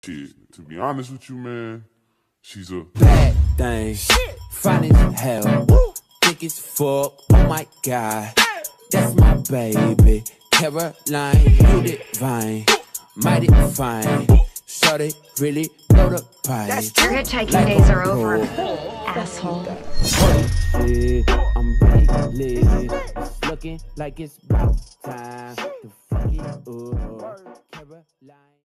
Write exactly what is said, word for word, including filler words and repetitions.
Shit, to be honest with you, man, she's a bad thing. Fine as hell. Thick as fuck. Oh my god. That's my baby. Caroline, you divine. Mighty fine. Shorty really blow the pipe. Your hitchhiking days are over, asshole. Shit, I'm really lit. It's looking like it's about time to fuck it up. Caroline.